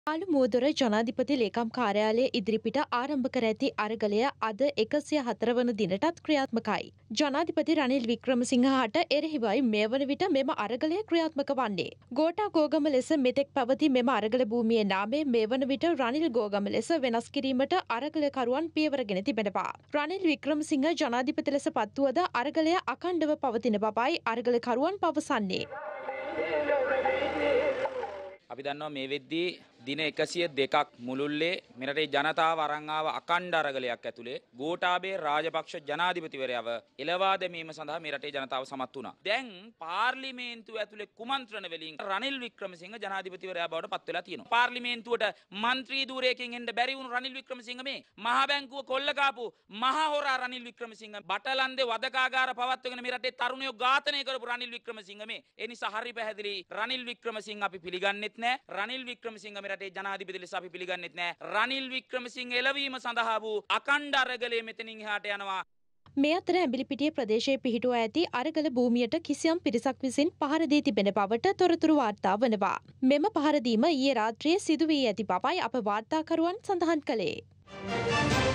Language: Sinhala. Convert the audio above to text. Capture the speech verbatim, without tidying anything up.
පාලු මුවදොර ජනාධිපති ලේකම් කාර්යාලය ඉදිරිපිට ආරම්භ කර ඇති අරගලය අද එකසිය හතර වන දිනටත් ක්‍රියාත්මකයි. ජනාධිපති රනිල් වික්‍රමසිංහ හට එරෙහිවයි මේ වන විට මෙම අරගලය ක්‍රියාත්මක වන්නේ. ගෝඨා ගෝගම ලෙස මෙතෙක් පැවති මෙම අරගල භූමියේ නාමය මේ වන විට රනිල් ගෝගම ලෙස වෙනස් කිරීමට අරගලකරුවන් පියවරගෙන තිබෙනවා. රනිල් වික්‍රමසිංහ ජනාධිපති ලෙස පත්වුවද අරගලය අඛණ්ඩව පවතින බවයි අරගලකරුවන් පවසන්නේ. අපි දන්නවා මේ වෙද්දී දින එකසිය දෙකක් මුළුල්ලේ මෙරටේ ජනතාව අරන් ආව අඛණ්ඩ අරගලයක් ඇතුලේ ගෝඨාභය රාජපක්ෂ ජනාධිපතිවරයාව එළවා දැමීම සඳහා මේ රටේ ජනතාව සමත් වුණා. දැන් පාර්ලිමේන්තුව ඇතුලේ කුමන්ත්‍රණ වලින් රනිල් වික්‍රමසිංහ ජනාධිපතිවරයා බවට පත් වෙලා තියෙනවා. පාර්ලිමේන්තුවට മന്ത്രി ධූරයකින් එන්න බැරි වුණු රනිල් වික්‍රමසිංහ මේ මහා බැංකුව කොල්ල කාපු මහා හොරා රනිල් වික්‍රමසිංහ බටලන්දේ වදකාගාර පවත්වගෙන මේ රටේ තරුණයෝ ඝාතනය කරපු රනිල් වික්‍රමසිංහ මේ. ඒ නිසා හරි පැහැදිලි රනිල් වික්‍රමසිංහ අපි පිළිගන්නෙත් නෑ. රනිල් වික්‍රමසිංහ රටේ ජනාධිපති ලෙස අපි පිළිගන්නෙත් නෑ. රනිල් වික්‍රමසිංහ එළවීම සඳහා වූ අඛණ්ඩ අරගලයේ මෙතනින් එහාට යනවා. මේ අතර ඇඹිලිපිටිය ප්‍රදේශයේ පිහිටුවා ඇති අරගල භූමියට කිසියම් පිරිසක් විසින් පහර දී තිබෙන බවට තොරතුරු වාර්තා වනවා. මෙම පහර දීම ඊයේ රාත්‍රියේ සිදු වී ඇති බවයි අප වාර්තාකරුවන් සඳහන් කළේ.